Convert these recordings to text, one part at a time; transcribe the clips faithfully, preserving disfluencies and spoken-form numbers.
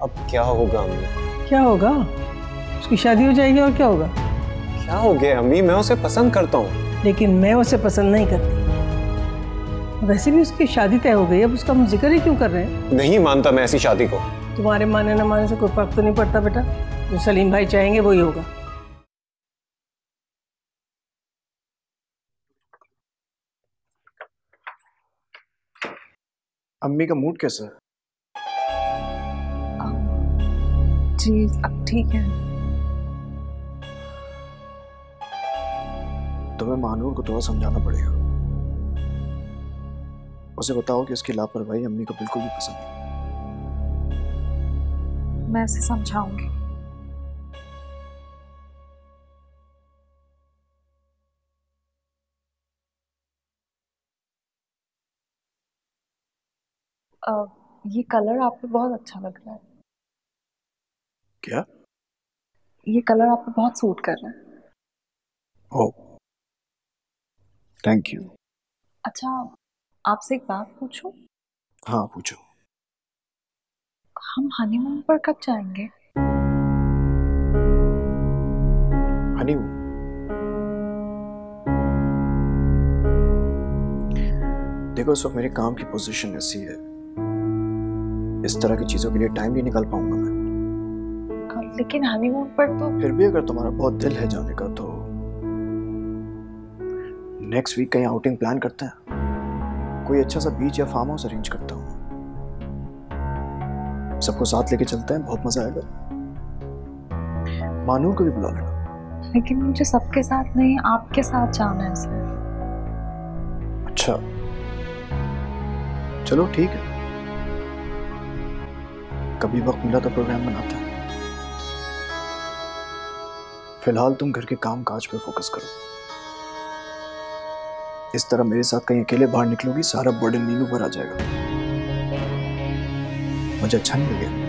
अब क्या होगा अम्मी? क्या होगा? उसकी शादी हो जाएगी और क्या होगा? क्या हो गया अम्मी? मैं उसे पसंद करता हूँ। लेकिन मैं उसे पसंद नहीं करती। वैसे भी उसकी शादी तय हो गई, अब उसका हम जिक्र ही क्यों कर रहे हैं? नहीं मानता मैं ऐसी शादी को। तुम्हारे माने न माने से कोई फर्क तो नहीं पड़ता बेटा। जो सलीम भाई चाहेंगे वही होगा। अम्मी का मूड कैसा है? जी अब ठीक है। तुम्हें महानूर को थोड़ा समझाना पड़ेगा। उसे बताओ कि उसकी लापरवाही अम्मी को बिल्कुल भी पसंद नहीं। मैं उसे समझाऊंगी। Uh, ये कलर आप पे बहुत अच्छा लग रहा है। क्या? ये कलर आप पे बहुत सूट कर रहा है। Oh, thank you. अच्छा, आपसे एक बात पूछूं? हाँ पूछो। हम हनीमून पर कब जाएंगे? हनीमून? देखो इस वक्त मेरे काम की पोजीशन ऐसी है, इस तरह की चीजों के लिए टाइम नहीं निकाल पाऊंगा मैं। लेकिन हनीमून पर तो फिर भी अगर तुम्हारा बहुत दिल है जाने का तो नेक्स्ट वीक कहीं आउटिंग प्लान करते हैं। कोई अच्छा सा बीच या फार्म हाउस अरेंज करता हूँ, सबको साथ लेके चलते हैं, बहुत मजा आएगा। मानूर को भी बुला लेना। लेकिन मुझे सबके साथ नहीं, आपके साथ जाना है सर। अच्छा चलो ठीक है, कभी वक्त मिला तो प्रोग्राम बनाते हैं। फिलहाल तुम घर के काम काज पे फोकस करो। इस तरह मेरे साथ कहीं अकेले बाहर निकलोगी, सारा बर्डन नीनू पर आ जाएगा, मुझे अच्छा नहीं लगेगा।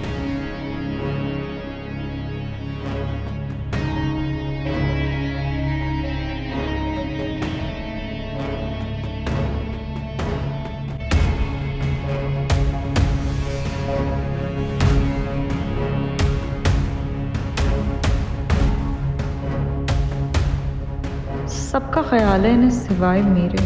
सबका ख्याल है इन्हें सिवाय मेरे।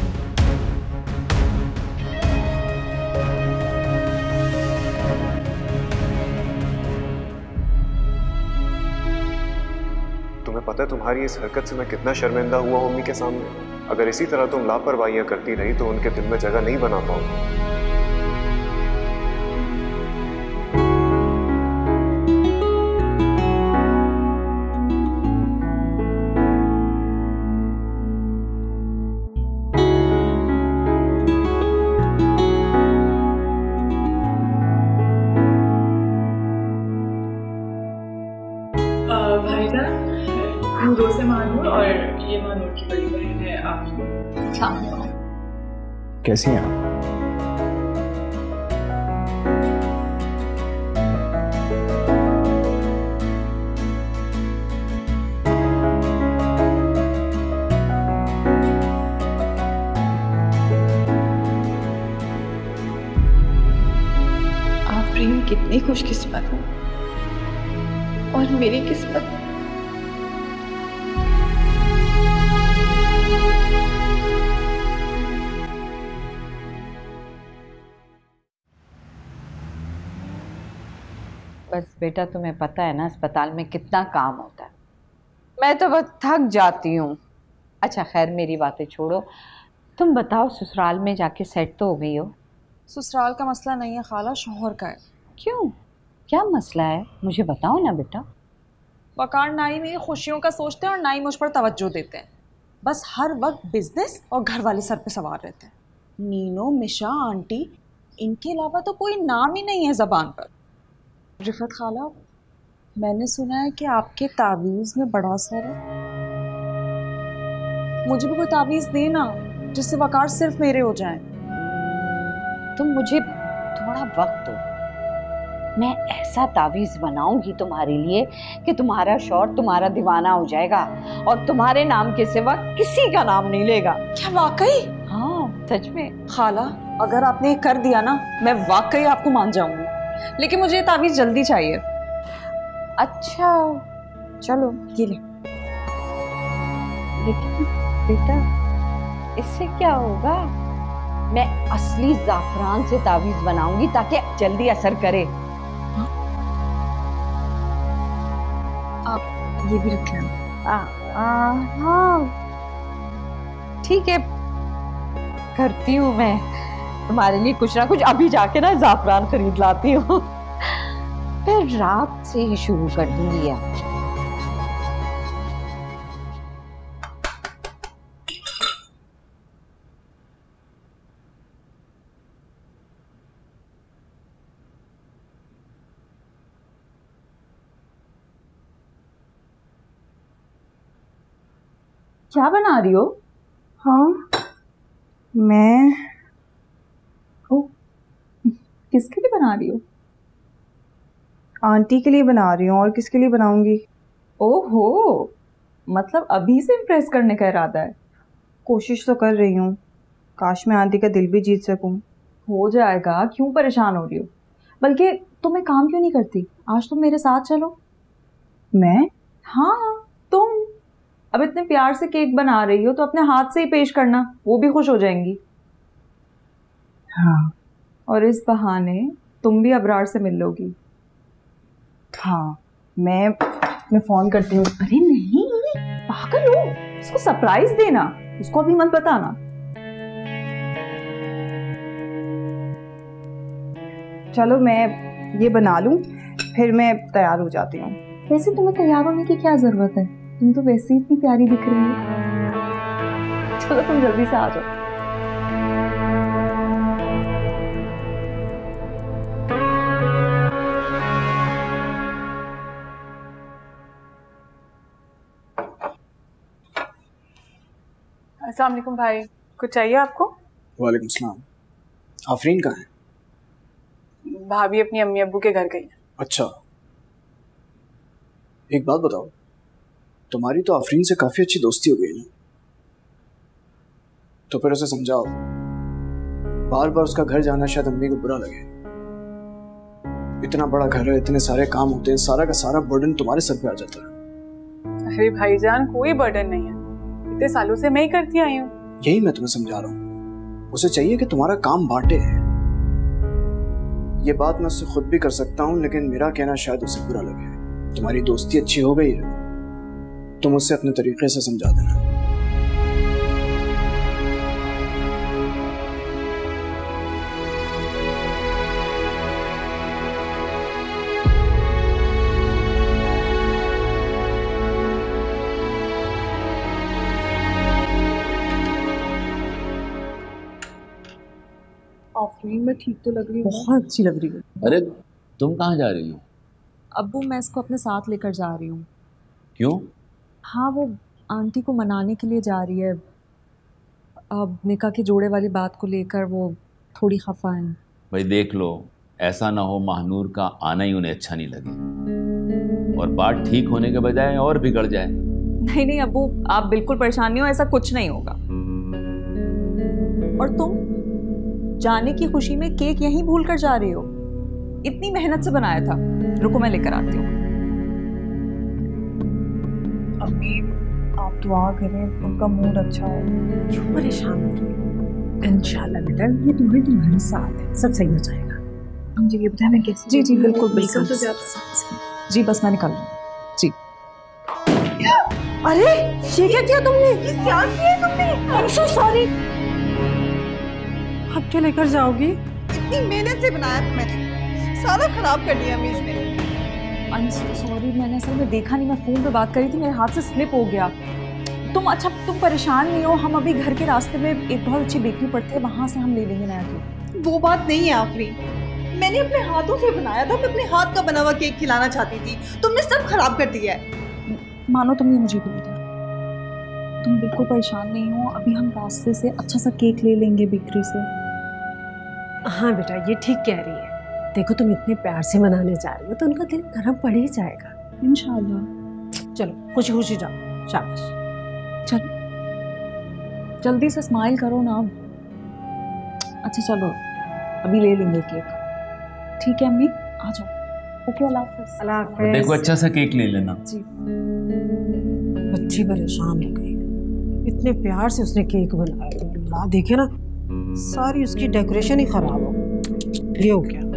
तुम्हें पता है तुम्हारी इस हरकत से मैं कितना शर्मिंदा हुआ हूं अम्मी के सामने। अगर इसी तरह तुम लापरवाहियां करती रही तो उनके दिल में जगह नहीं बना पाऊंगा। से मानूर और ये मानूर की बड़ी बहन है आफरीन। कैसी हैं आप? आफरीन कितनी खुशकिस्मत है और मेरी किस्मत। बस बेटा तुम्हें पता है ना अस्पताल में कितना काम होता है, मैं तो बस थक जाती हूँ। अच्छा खैर मेरी बातें छोड़ो, तुम बताओ ससुराल में जाके सेट तो हो गई हो? ससुराल का मसला नहीं है खाला, शौहर का है। क्यों, क्या मसला है मुझे बताओ ना बेटा। वकार ना ही मेरी खुशियों का सोचते हैं और ना ही मुझ पर तवज्जो देते हैं। बस हर वक्त बिजनेस और घर वाले सर पे सवार रहते हैं। नीनो, मिशा, आंटी, इनके अलावा तो कोई नाम ही नहीं है ज़बान पर। रिफत खाला, मैंने सुना है कि आपके तावीज़ में बड़ा असर है। मुझे भी कोई तावीज़ देना जिससे वकार सिर्फ मेरे हो जाएं। तुम मुझे थोड़ा वक्त दो, मैं ऐसा तावीज़ बनाऊंगी तुम्हारे लिए कि तुम्हारा शौहर तुम्हारा दीवाना हो जाएगा और तुम्हारे नाम के सिवा किसी का नाम नहीं लेगा। क्या वाकई? हाँ सच में। खाला, अगर आपने कर दिया ना, मैं वाकई आपको मान जाऊंगी। लेकिन मुझे ये तावीज़ जल्दी चाहिए। अच्छा चलो ये ले। लेकिन बेटा इससे क्या होगा? मैं असली ज़ाफ़रान से तावीज़ बनाऊंगी ताकि जल्दी असर करे। आप ये भी रख लेना। हाँ ठीक है, करती हूँ मैं तुम्हारे लिए कुछ ना कुछ। अभी जाके ना ज़ाफ़रान खरीद लाती हूँ, फिर रात से ही शुरू कर दूंगी। अब क्या बना रही हो? हाँ मैं ओ, किसके लिए बना रही हो? आंटी के लिए बना रही हूँ, और किसके लिए बनाऊंगी? ओहो, मतलब अभी से इम्प्रेस करने का इरादा है? कोशिश तो कर रही हूँ, काश मैं आंटी का दिल भी जीत सकूँ। हो जाएगा, क्यों परेशान हो रही हो? बल्कि तुम एक काम क्यों नहीं करती, आज तुम मेरे साथ चलो। मैं? हाँ तुम। अब इतने प्यार से केक बना रही हो तो अपने हाथ से ही पेश करना, वो भी खुश हो जाएंगी। हाँ। और इस बहाने तुम भी अबरार से मिल लोगी। हाँ मैं मैं फोन करती हूँ। अरे नहीं, पागल हो, उसको सरप्राइज देना, उसको अभी मत बताना। चलो मैं ये बना लूँ, फिर मैं तैयार हो जाती हूँ। वैसे तुम्हें तैयार होने की क्या जरूरत है, तुम तो वैसे ही इतनी प्यारी दिख रही हो। चलो तुम जल्दी से आ जाओ। अस्सलाम वालेकुम भाई, कुछ चाहिए आपको? वालेकुम सलाम। आफरीन कहाँ है? भाभी अपनी अम्मी अब्बू के घर गई है। अच्छा, एक बात बताओ, तुम्हारी तो आफरीन से काफी अच्छी दोस्ती हो गई ना, तो फिर उसे समझाओ, बार बार उसका घर जाना शायद अम्मी को बुरा लगे। इतना बड़ा घर है, इतने सारे काम होते हैं, सारा का सारा बर्डन तुम्हारे सर पे आ जाता है। अरे भाईजान, कोई बर्डन नहीं है, इतने सालों से मैं ही करती आई हूँ। यही मैं तुम्हें समझा रहा हूँ, उसे चाहिए कि तुम्हारा काम बांटे। ये बात मैं उससे खुद भी कर सकता हूँ, लेकिन मेरा कहना शायद उसे बुरा लगे। तुम्हारी दोस्ती अच्छी हो गई है, तुम उससे अपने तरीके से समझा देना। आफरीन मैं ठीक तो लग रही हूँ? बहुत अच्छी लग रही है। अरे तुम कहाँ जा रही हो? अब्बू मैं इसको अपने साथ लेकर जा रही हूँ। क्यों? हाँ वो आंटी को मनाने के लिए जा रही है। अब निकाह के जोड़े वाली बात को लेकर वो थोड़ी खफा है। भाई देख लो, ऐसा ना हो महानूर का आना ही उन्हें अच्छा नहीं लगे और बात ठीक होने के बजाय और बिगड़ जाए। नहीं नहीं अब्बू, आप बिल्कुल परेशान नहीं हो, ऐसा कुछ नहीं होगा। और तुम जाने की खुशी में केक यहीं भूल कर जा रही हो? इतनी मेहनत से बनाया था। रुको मैं लेकर आती हूँ। अम्मी आप दुआ करें उनका मूड अच्छा हो। क्यों परेशान हो रही है? इंशाल्लाह बेटा, ये तुम्हें तुम्हारे साथ है, सब सही हो जाएगा। मुझे ये बताएं मैं कैसे? जी जी बिल्कुल बिल्कुल। तो जाता जी बस मैं निकल रही हूँ। जी। अरे ये क्या किया तुमने? क्या किया तुमने? I am so sorry. अब क्या लेकर जाओगी? इतनी मेहनत से बनाया था मैंने, सारा खराब कर दिया मीज ने। आई एम सो सॉरी, मैंने असल में देखा नहीं, मैं फ़ोन पे बात कर रही थी, मेरे हाथ से स्लिप हो गया। तुम अच्छा तुम परेशान नहीं हो, हम अभी घर के रास्ते में एक बहुत अच्छी बेकरी पड़ती है, वहाँ से हम ले लेंगे नया केक। वो बात नहीं है आफरीन, मैंने अपने हाथों से बनाया था, मैं अपने हाथ का बना हुआ केक खिलाना चाहती थी, तुमने सब खराब कर दिया है। मानो तुमने मुझे बोल दिया। तुम बिल्कुल परेशान नहीं हो, अभी हम रास्ते से अच्छा सा केक ले लेंगे बेकरी से। हाँ बेटा, ये ठीक कह रही है। देखो तुम इतने प्यार से मनाने जा रही हो तो उनका दिल नरम पड़ ही जाएगा इंशाल्लाह। चलो खुशी खुशी जाओ, शाबाश। चलो जल्दी से स्माइल करो ना। अच्छा चलो अभी ले लेंगे केक, ठीक है अम्मी? आ जाओ। ओके, अल्लाह हाफिज़। अल्लाह और हाफिज़। देखो अच्छा सा केक ले लेना। जी। बच्ची परेशान हो गई है, इतने प्यार से उसने केक बनाया, अल्लाह देखे ना सारी उसकी डेकोरेशन ही खराब हो। ये हो क्या?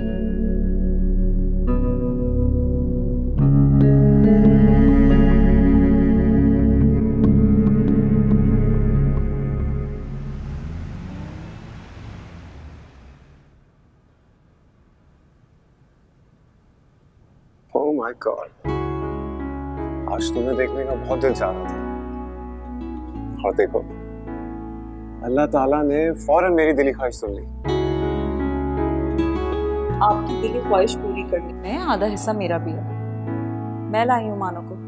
ओह माय गॉड, आज तुम्हें देखने का बहुत दिल चाह रहा था, और देखो अल्लाह ताला ने फौरन मेरी दिली ख्वाहिश सुन ली। आपकी दिली ख्वाहिश पूरी करने में आधा हिस्सा मेरा भी है। मैं लाई हूँ मानो को।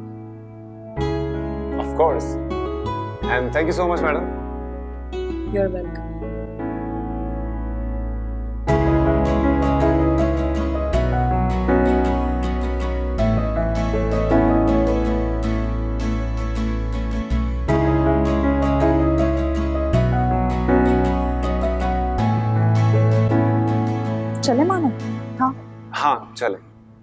Of course, and thank you so much madam. You are welcome. चले मानो? हाँ हाँ चले।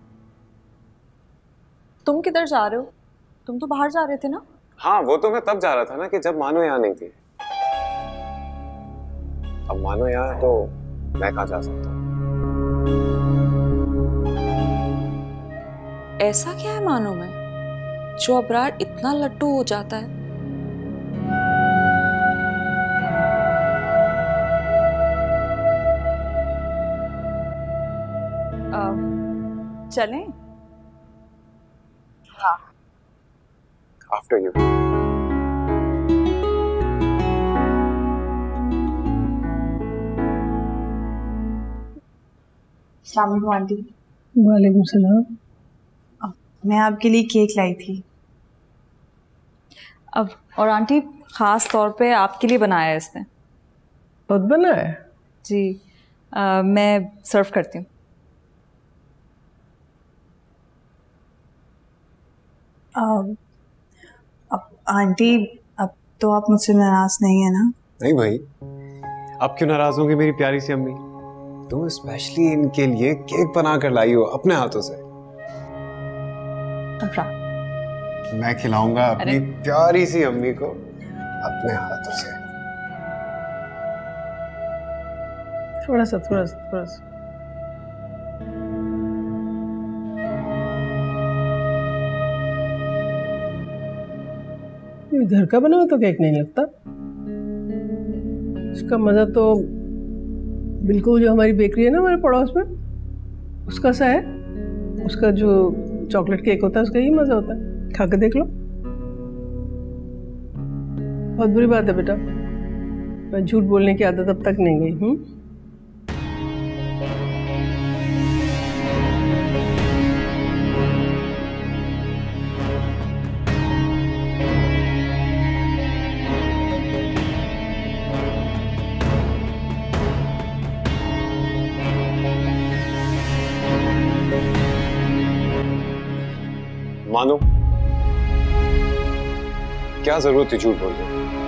तुम किधर जा रहे हो? तुम तो बाहर जा रहे थे ना? हाँ वो तो मैं तब जा रहा था ना कि जब मानो यहाँ नहीं थी। अब मानो यहाँ है तो मैं कहाँ जा सकता हूँ। ऐसा क्या है मानो में जो अबरार इतना लट्टू हो जाता है? आ, चलें? हाँ। After you. अस्सलाम वालेकुम आंटी। वालेकुम सलाम। मैं आपके लिए केक लाई थी। अब और आंटी ख़ास तौर पे आपके लिए बनाया है इसने। खुद बनाया? जी। आ, मैं सर्व करती हूँ। अब अब आंटी अब तो आप मुझसे नाराज नहीं है ना? नहीं भाई, अब क्यों नाराज होंगी मेरी प्यारी सी अम्मी? तुम स्पेशली इनके लिए केक बना कर लाई हो अपने हाथों से। अबरार, मैं खिलाऊंगा अपनी प्यारी सी अम्मी को अपने हाथों से। थोड़ा सा थोड़ा सा थोड़ा सा। ये घर का बना हुआ तो केक नहीं लगता। इसका मज़ा तो बिल्कुल जो हमारी बेकरी है ना हमारे पड़ोस में, उसका सा है। उसका जो चॉकलेट केक होता है उसका ही मज़ा होता है। खा के देख लो। बहुत बुरी बात है बेटा, मैं झूठ बोलने की आदत अब तक नहीं गई। हूँ मानो, क्या जरूरत थी झूठ बोलने?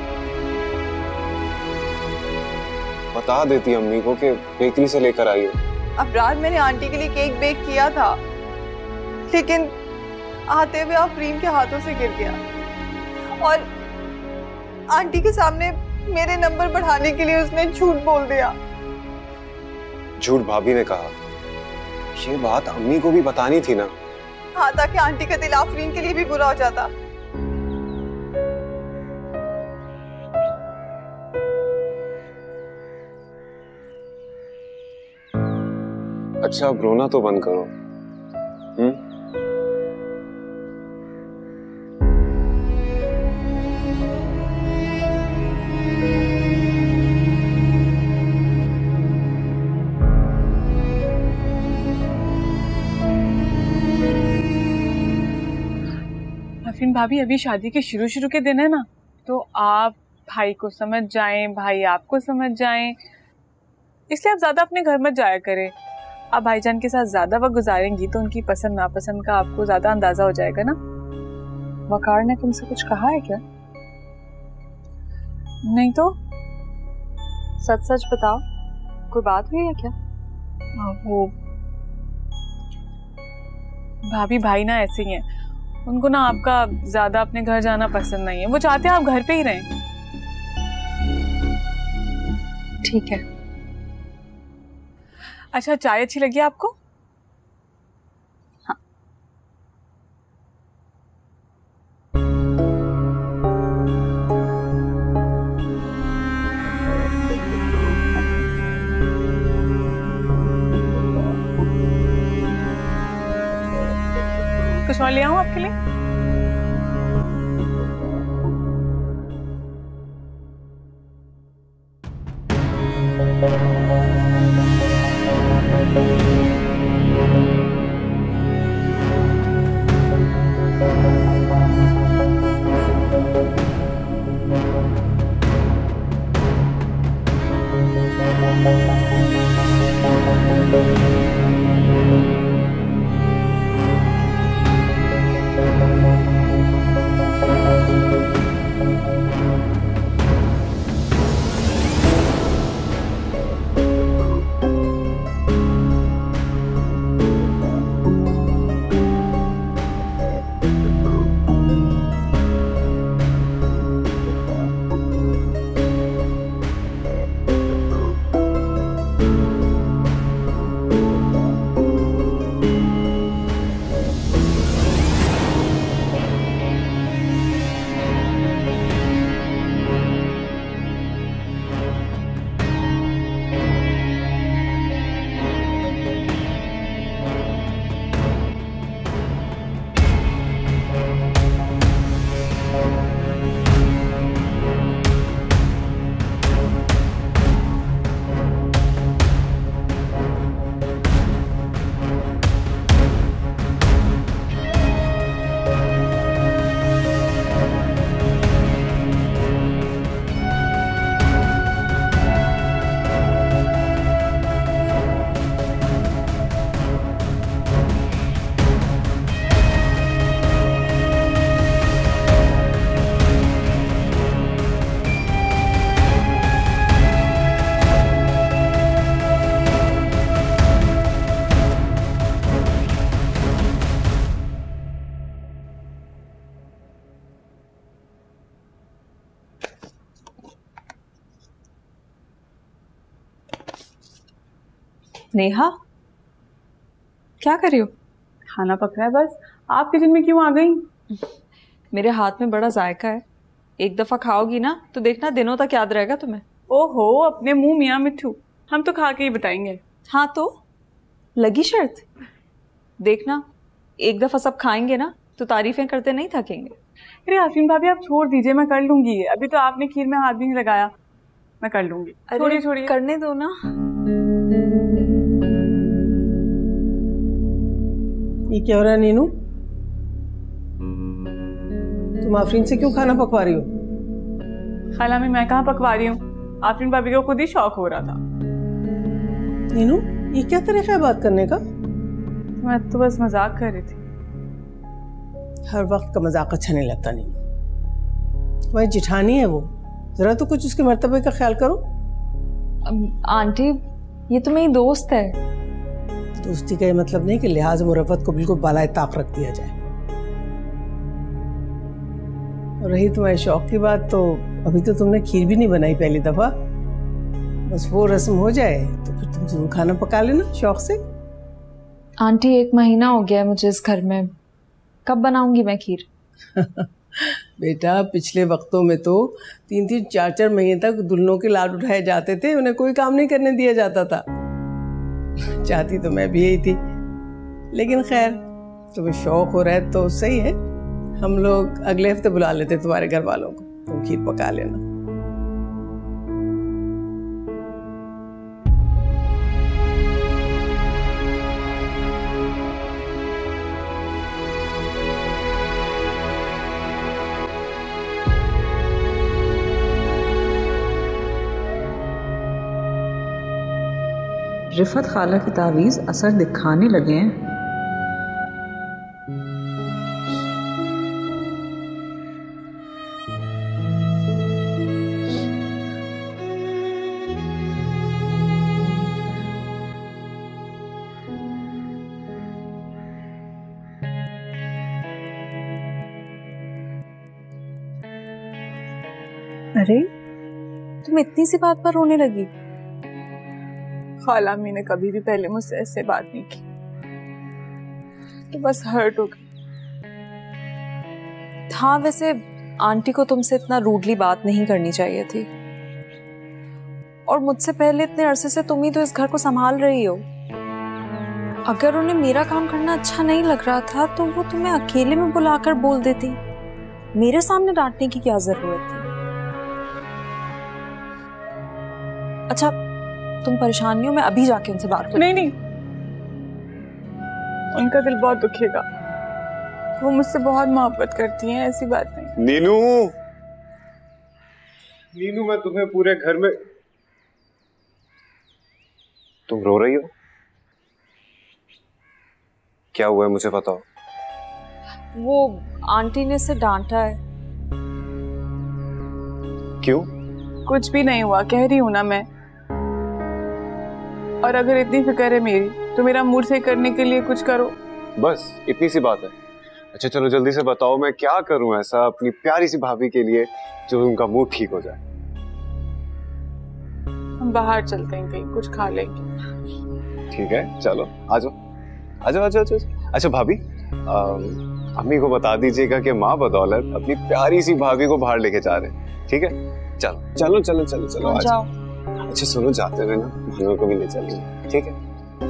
बता देती अम्मी को कि बेकरी से लेकर आई हो। अबरार, मैंने आंटी के लिए केक बेक किया था, लेकिन आते हुए आफरीन के हाथों से गिर गया और आंटी के सामने मेरे नंबर बढ़ाने के लिए उसने झूठ बोल दिया। झूठ भाभी ने कहा? ये बात अम्मी को भी बतानी थी ना। हाँ, ताकि आंटी का दिल आफरीन के लिए भी बुरा हो जाता। अच्छा अब रोना तो बंद करो। हम्म? आफरीन भाभी, अभी शादी के शुरू शुरू के दिन है ना, तो आप भाई को समझ जाएं, भाई आपको समझ जाएं, इसलिए आप ज्यादा अपने घर मत जाया करें। आप भाईजान के साथ ज्यादा वक्त गुजारेंगी तो उनकी पसंद नापसंद का आपको ज्यादा अंदाजा हो जाएगा ना। वकार ने तुमसे कुछ कहा है क्या? नहीं तो सच सच बताओ, कोई बात हुई है क्या? हाँ, वो भाभी भाई ना ऐसे ही हैं, उनको ना आपका ज्यादा अपने घर जाना पसंद नहीं है, वो चाहते हैं आप घर पे ही रहें। ठीक है। अच्छा, चाय अच्छी लगी आपको? कुछ और ले आऊं आपके लिए? नेहा, क्या कर रही हो? खाना पक रहा है बस। आप किचन में क्यों आ गई? मेरे हाथ में बड़ा जायका है, एक दफा खाओगी ना तो देखना दिनों तक याद रहेगा तुम्हें। ओहो, अपने मुंह मियाँ मिट्ठू, हम तो खा के ही बताएंगे। हाँ तो लगी शर्त? देखना एक दफा सब खाएंगे ना तो तारीफें करते नहीं थकेंगे। अरे आफरीन भाभी, आप छोड़ दीजिए, मैं कर लूंगी। अभी तो आपने खीर में हाथ भी नहीं लगाया, मैं कर लूंगी। छोड़िए छोड़िए, करने दो ना। ये क्या हो रहा है नीनू? तुम आफरीन से क्यों खाना पकवा रही हो? खाला में मैं कहाँ पकवा रही हूँ, आफरीन भाभी को खुद ही शौक हो रहा था। नीनू, ये क्या तरीका है बात करने का? मैं तो बस मजाक कर रही थी। हर वक्त का मजाक अच्छा नहीं लगता नीनू। तुम्हारी जिठानी है वो, जरा तो कुछ उसके मर्तबे का ख्याल करो। आंटी, ये तो मेरी दोस्त है। दोस्ती का ये मतलब नहीं कि लिहाज मुरफ़त को बिल्कुल बालाए ताक रख दिया जाए। और रही तुम्हारे शौक की बात, तो अभी तो तुमने खीर भी नहीं बनाई पहली दफा। बस वो रस्म हो जाए तो फिर तुम जरूर खाना पका लेना शौक से। आंटी, एक महीना हो गया है मुझे इस घर में, कब बनाऊंगी मैं खीर? बेटा, पिछले वक्तों में तो तीन तीन चार चार महीने तक दुल्हनों के लाड उठाए जाते थे, उन्हें कोई काम नहीं करने दिया जाता था। चाहती तो मैं भी यही थी, लेकिन खैर तुम्हें शौक हो रहा है तो सही है। हम लोग अगले हफ्ते बुला लेते तुम्हारे घर वालों को, तुम खीर पका लेना। रिफत खाला की तावीज़ असर दिखाने लगे हैं। अरे तुम इतनी सी बात पर रोने लगी? खाला अम्मी ने कभी भी पहले मुझसे ऐसे बात नहीं की, तो बस हर्ट हो गई। था वैसे आंटी को तुमसे इतना रूडली बात नहीं करनी चाहिए थी, और मुझसे पहले इतने अरसे से तुम ही तो इस घर को संभाल रही हो। अगर उन्हें मेरा काम करना अच्छा नहीं लग रहा था तो वो तुम्हें अकेले में बुलाकर बोल देती, मेरे सामने डांटने की क्या जरूरत थी? अच्छा तुम परेशानियों में अभी जाके उनसे बात करो। नहीं नहीं, उनका दिल बहुत दुखेगा, वो मुझसे बहुत मोहब्बत करती हैं, ऐसी बात नहीं। नीनू, नीनू मैं तुम्हें पूरे घर में। तुम रो रही हो? क्या हुआ है मुझे बताओ। वो आंटी ने इसे डांटा है। क्यों? कुछ भी नहीं हुआ, कह रही हूं ना मैं। और अगर इतनी फिक्र है मेरी तो मेरा मूड सही करने के लिए कुछ करो। बस इतनी सी बात है? अच्छा चलो जल्दी से बताओ, मैं क्या करूं ऐसा अपनी प्यारी सी भाभी के लिए जो उनका मूड ठीक हो जाए। हम बाहर चलते हैं, कहीं कुछ खा लेंगे। ठीक है चलो, आ जाओ आ जाओ आ जाओ। अच्छा भाभी, अम्मी को बता दीजिएगा कि माँ बदौलत अपनी प्यारी सी भाभी को बाहर लेके जा रहे हैं। ठीक है चलो चलो चलो चलो चलो आ जाओ। अच्छा सुनो, जाते हुए ना भानु को भी ले चलेंगे, ठीक है?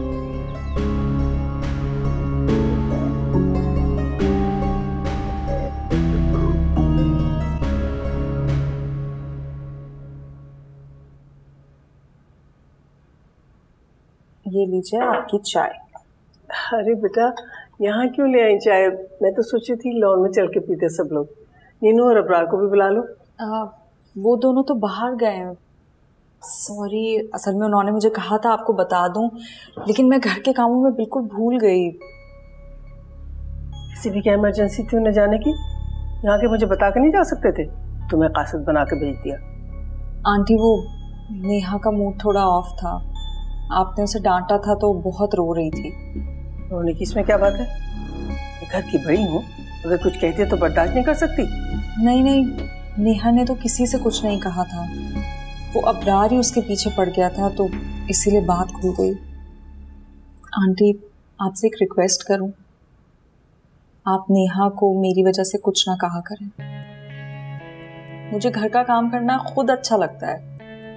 ये लीजिए आपकी चाय। अरे बेटा, यहाँ क्यों ले आई चाय? मैं तो सोची थी लॉन में चल के पीते सब लोग। नीनू और अबरार को भी बुला लो। आ, वो दोनों तो बाहर गए हैं। सॉरी, असल में उन्होंने मुझे कहा था आपको बता दूं, लेकिन मैं घर के कामों में बिल्कुल भूल गई। किसी भी क्या इमरजेंसी थी उन्हें जाने की? यहाँ के मुझे बता के नहीं जा सकते थे? तुम्हें कासिद बना के भेज दिया। आंटी वो नेहा का मूड थोड़ा ऑफ था, आपने उसे डांटा था तो बहुत रो रही थी। रोने की इसमें क्या बात है? मैं घर की बड़ी हूँ, अगर कुछ कहती है तो बर्दाश्त नहीं कर सकती? नहीं नहीं, नेहा ने तो किसी से कुछ नहीं कहा था, वो अबरार ही उसके पीछे पड़ गया था तो इसीलिए बात खुल गई। आंटी आपसे एक रिक्वेस्ट करूं, आप नेहा को मेरी वजह से कुछ ना कहा करें। मुझे घर का काम करना खुद अच्छा लगता है।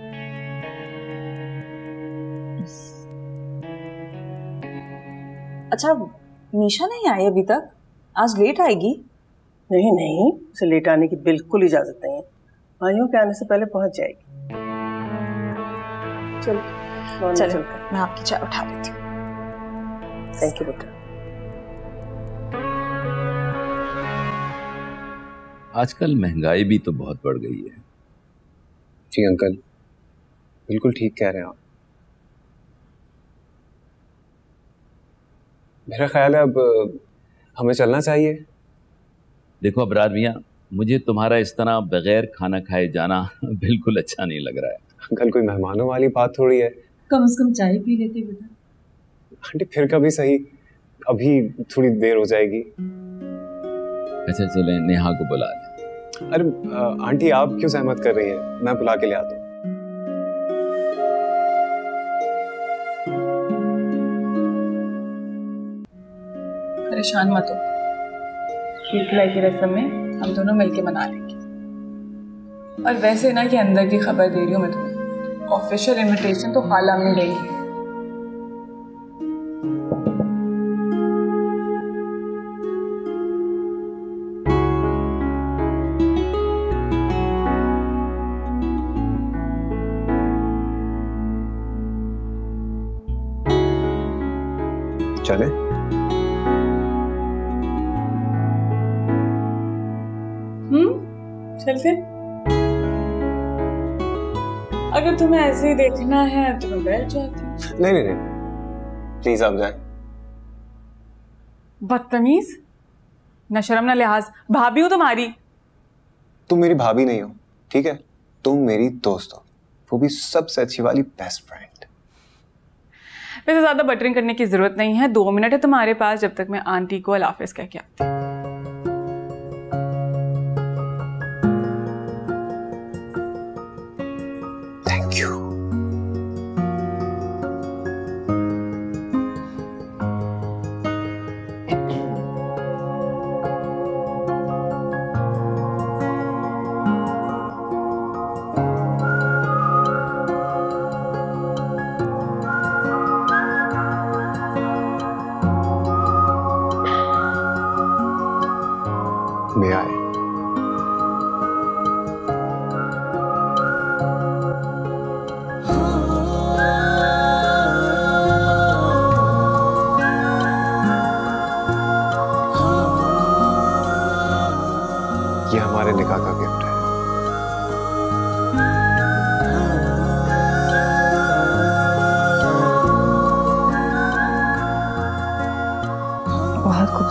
अच्छा मीशा नहीं आई अभी तक? आज लेट आएगी? नहीं नहीं, उसे लेट आने की बिल्कुल इजाजत नहीं है। भाइयों के आने से पहले पहुंच जाएगी। चलो चलो, मैं आपकी चाय उठा लेती हूँ। थैंक यू बेटा। आजकल महंगाई भी तो बहुत बढ़ गई है। जी अंकल, बिल्कुल ठीक कह रहे हैं आप। मेरा ख्याल है अब हमें चलना चाहिए। देखो अबरार मियाँ, मुझे तुम्हारा इस तरह बगैर खाना खाए जाना बिल्कुल अच्छा नहीं लग रहा है। अंकल कोई मेहमानों वाली बात थोड़ी है। कम से कम चाय पी लेते बेटा। आंटी फिर कभी सही, अभी थोड़ी देर हो जाएगी। अच्छा चले नेहा को बुला लें। अरे आंटी आप क्यों सहमत कर रही हैं? मैं बुला के ले आता हूँ। परेशान मत हो, खीर खिलाई की रस्म में हम दोनों मिलके मना लेंगे। और वैसे ना कि अंदर की खबर दे रही हूँ मैं तुम्हें, ऑफिशियल इनविटेशन तो खाला अम्मी देंगी। चले? हम्म चलते। अगर तुम्हें ऐसे ही देखना है तो मैं बैठ जाती हूँ। नहीं नहीं नहीं, प्लीज आप जाए। बदतमीज, न शर्म न लिहाज, भाभी हूँ तुम्हारी। तुम मेरी भाभी नहीं हो, ठीक है? तुम मेरी दोस्त हो, वो भी सबसे अच्छी वाली बेस्ट फ्रेंड। वैसे ज्यादा बटरिंग करने की जरूरत नहीं है, दो मिनट है तुम्हारे पास, जब तक मैं आंटी को अल्लाह हाफिज़ कह के आती हूँ।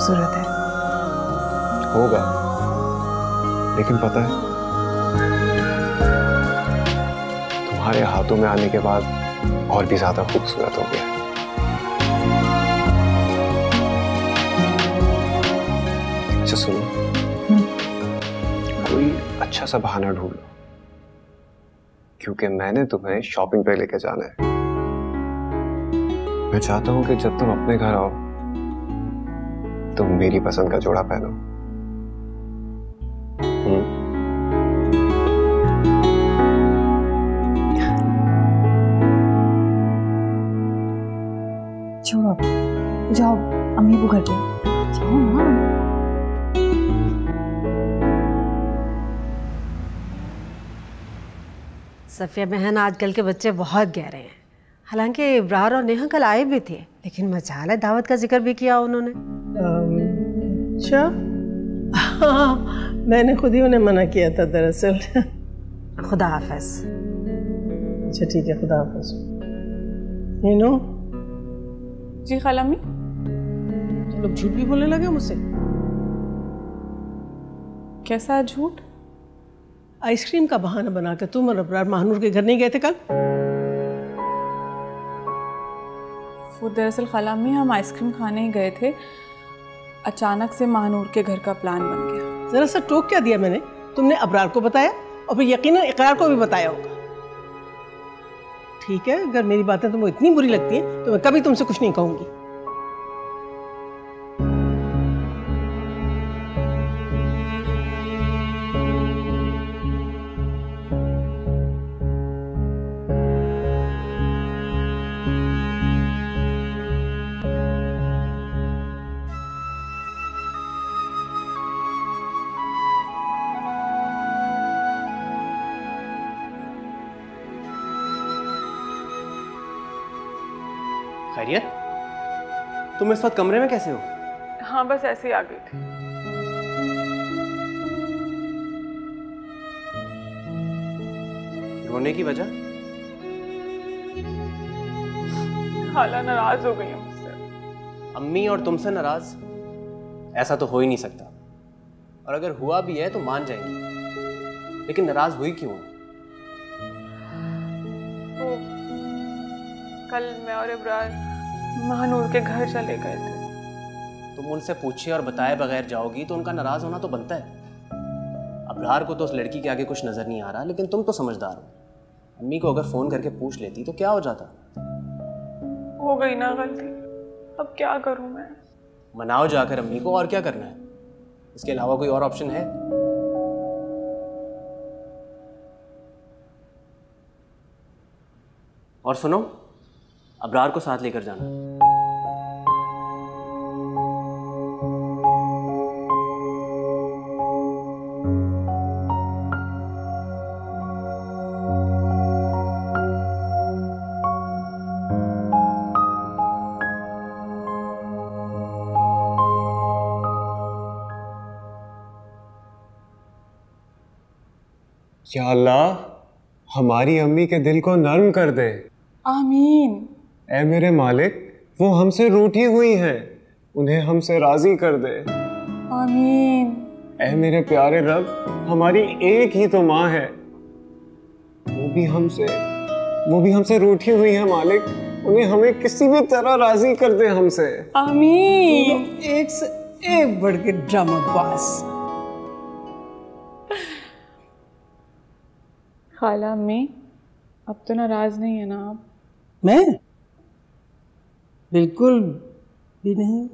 खूबसूरत है। होगा, लेकिन पता है तुम्हारे हाथों में आने के बाद और भी ज्यादा खूबसूरत हो गया। अच्छा सुनो, कोई अच्छा सा बहाना ढूंढ लो, क्योंकि मैंने तुम्हें शॉपिंग पे लेके जाना है। मैं चाहता हूं कि जब तुम अपने घर आओ तुम मेरी पसंद का जोड़ा पहनो। हम्म छोड़ो, जाओ अम्मी को घर पे जाओ ना। सफिया बहन, आजकल के बच्चे बहुत गहरे हैं। हालांकि इब्रार और नेहा कल आए भी थे, लेकिन मजाल है दावत का जिक्र भी किया उन्होंने। अच्छा, हाँ, मैंने खुद ही उन्हें मना किया था दरअसल। खुदा हाफिज। अच्छा ठीक है, खुदा हाफिज। नीनू। जी खालामी। तुम लोग झूठ भी बोलने लगे मुझसे। कैसा झूठ? आइसक्रीम का बहाना बनाकर तुम और अबरार महानूर के घर नहीं गए थे कल? वो दरअसल खालामी हम आइसक्रीम खाने ही गए थे, अचानक से महानूर के घर का प्लान बन गया। जरा सा टोक क्या दिया मैंने? तुमने अबरार को बताया और फिर यकीनन इकरार को भी बताया होगा। ठीक है, अगर मेरी बातें तुम्हें इतनी बुरी लगती हैं तो मैं कभी तुमसे कुछ नहीं कहूंगी। खैरियत, तुम इस वक्त कमरे में कैसे हो? हाँ बस ऐसे ही आ गई थी। रोने की वजह? खाला नाराज हो गई है मुझसे। अम्मी और तुमसे नाराज? ऐसा तो हो ही नहीं सकता, और अगर हुआ भी है तो मान जाएंगी, लेकिन नाराज हुई क्यों? वो कल मैं और इब्रार महानूर के घर चले गए थे। तुम उनसे पूछे और बताए बगैर जाओगी तो उनका नाराज होना तो बनता है। अबरार को तो उस लड़की के आगे कुछ नजर नहीं आ रहा, लेकिन तुम तो समझदार हो। अम्मी को अगर फोन करके पूछ लेती तो क्या हो जाता? हो गई ना गलती, अब क्या करूं मैं? मनाओ जाकर अम्मी को, और क्या करना है? इसके अलावा कोई और ऑप्शन है? और सुनो, अबरार को साथ लेकर जाना। या अल्लाह, हमारी अम्मी के दिल को नर्म कर दे। आमीन। ऐ मेरे मालिक, वो हमसे रूठी हुई हैं, उन्हें हमसे राजी कर दे। आमीन। ऐ मेरे प्यारे रब, हमारी एक ही तो माँ है, वो भी हमसे वो भी हमसे रूठी हुई है मालिक, उन्हें हमें किसी भी तरह राजी कर दे हमसे। आमीन। एक से एक बढ़ के ड्रामाबाज। खाला अम्मी, अब तो नाराज नहीं है ना आप? मैं बिल्कुल भी नहीं।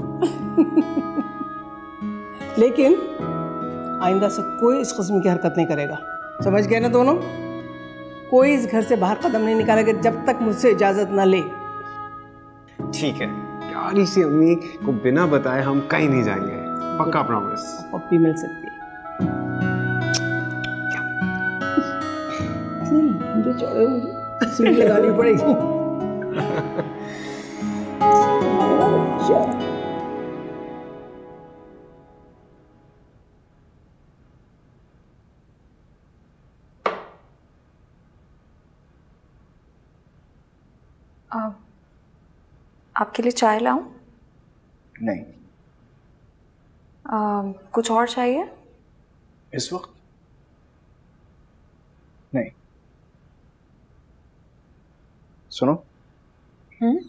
लेकिन आइंदा से कोई इस किस्म की हरकत नहीं करेगा, समझ गए ना दोनों? कोई इस घर से बाहर कदम नहीं निकालेगा जब तक मुझसे इजाजत ना ले। ठीक है, प्यारी सी अम्मी को बिना बताए हम कहीं नहीं जाएंगे, पक्का प्रॉमिस। पप्पी मिल सकती है। मुझे चौड़े मुझे सीट लगानी पड़ेगी। आप आपके लिए चाय लाऊं? नहीं, आ, कुछ और चाहिए? इस वक्त नहीं। सुनो। हम्म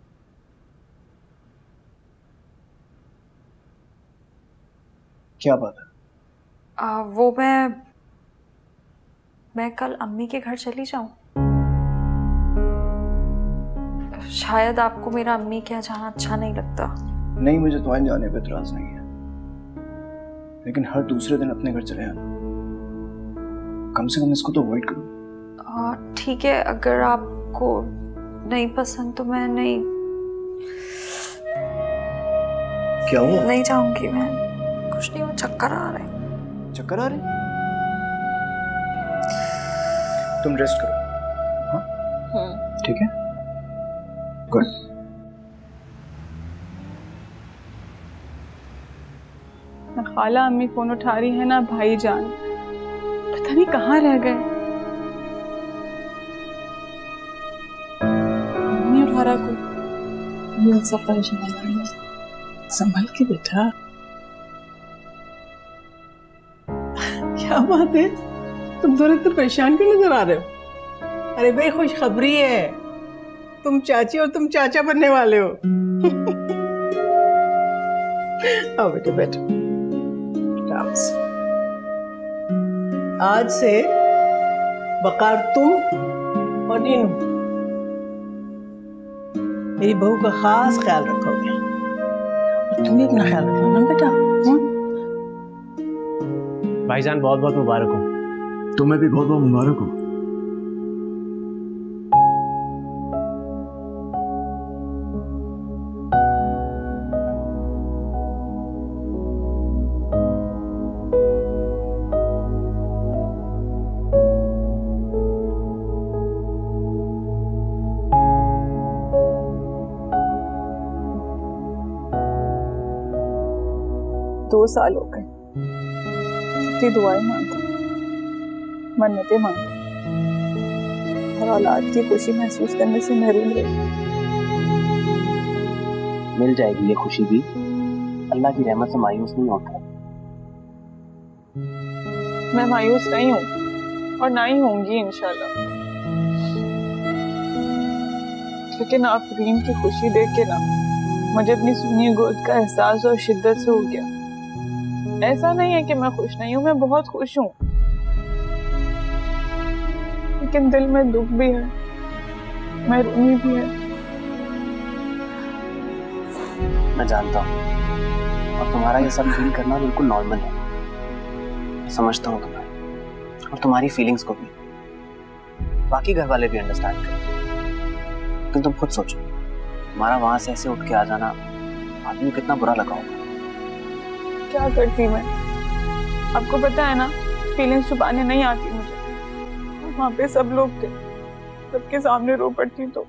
क्या बात है? आ, वो मैं मैं कल अम्मी के घर चली जाऊं। शायद आपको मेरा अम्मी के यहाँ जाना अच्छा नहीं लगता। नहीं, मुझे तुम्हारे जाने पे एतराज नहीं है, लेकिन हर दूसरे दिन अपने घर चले आना। कम से कम इसको तो अवॉइड करो। ठीक है, अगर आपको नहीं पसंद तो मैं नहीं। क्या हुआ? नहीं जाऊंगी मैं। कुछ नहीं, वो चक्कर आ रहे। चक्कर आ रहे? तुम रेस्ट करो। हाँ ठीक है, गुड। ना खाला अम्मी फोन उठा रही है ना भाईजान, पता नहीं कहाँ रह गए। नहीं उठा रहा कोई। ये सब परेशान है। संभल के बेटा। क्या बात है, तुम थोड़े तो परेशान क्यों नजर आ रहे हो? अरे भाई खुशखबरी है, तुम चाची और तुम चाचा बनने वाले हो। आओ बेटे बैठो। आराम से। आज से वकार तुम और नीनू मेरी बहू का खास ख्याल रखोगे, और तुम भी अपना ख्याल रखना ना बेटा। भाईजान बहुत बहुत मुबारक हो। तुम्हें भी बहुत बहुत मुबारक हो। दो साल हो गए, कितनी दुआएं मांगते, मन्नतें मांगते, और औलाद की खुशी महसूस करने से महरूम रही। मिल जाएगी ये खुशी भी, अल्लाह की रहमत से मायूस नहीं होता। मैं मायूस नहीं हूँ और ना ही होंगी इंशाल्लाह, लेकिन आफरीन की खुशी देख के ना मुझे अपनी सुनी गोद का एहसास और शिद्दत से हो गया। ऐसा नहीं है कि मैं खुश नहीं हूँ, मैं बहुत खुश हूँ, लेकिन दिल में दुख भी है, महरूमी भी है। मैं जानता हूँ, और तुम्हारा ये सब फील करना बिल्कुल नॉर्मल है। मैं समझता हूँ तुम्हें और तुम्हारी फीलिंग्स को भी, बाकी घर वाले भी अंडरस्टैंड करें। लेकिन तुम खुद सोचो, तुम्हारा वहां से ऐसे उठ के आ जाना आदमी को कितना बुरा लगा होगा। क्या करती मैं, आपको पता है ना, फीलिंग्स छुपाने नहीं आती मुझे। वहाँ पे सब लोग थे, सबके सामने रो पड़ती तो।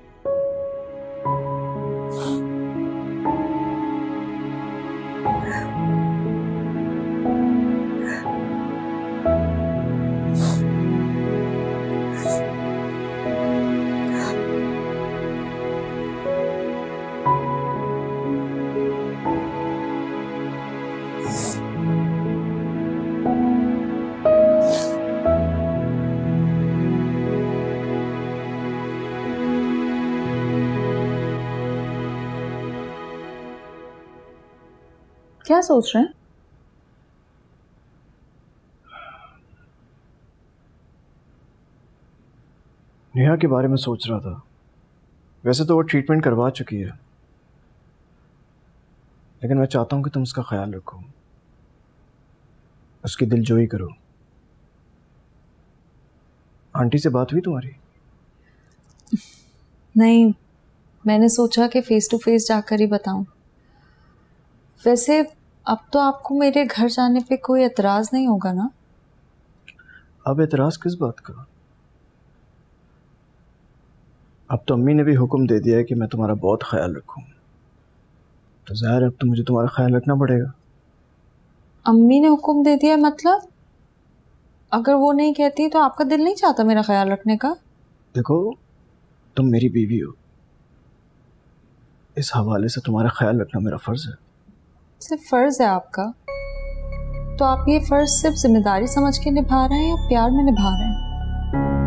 क्या सोच रहे हैं? नेहा के बारे में सोच रहा था। वैसे तो वो ट्रीटमेंट करवा चुकी है, लेकिन मैं चाहता हूं कि तुम उसका ख्याल रखो, उसकी दिलजोई करो। आंटी से बात हुई तुम्हारी? नहीं, मैंने सोचा कि फेस टू फेस जाकर ही बताऊं। वैसे अब तो आपको मेरे घर जाने पे कोई एतराज नहीं होगा ना? अब एतराज किस बात का? अब तो अम्मी ने भी हुक्म दे दिया है कि मैं तुम्हारा बहुत ख्याल रखूं, तो ज़ाहिर है अब तो मुझे तुम्हारा ख्याल रखना पड़ेगा। अम्मी ने हुक्म दे दिया मतलब? अगर वो नहीं कहती तो आपका दिल नहीं चाहता मेरा ख्याल रखने का? देखो, तुम मेरी बीवी हो, इस हवाले से तुम्हारा ख्याल रखना मेरा फर्ज है। सिर्फ फर्ज है आपका? तो आप ये फ़र्ज़ सिर्फ जिम्मेदारी समझ के निभा रहे हैं या प्यार में निभा रहे हैं?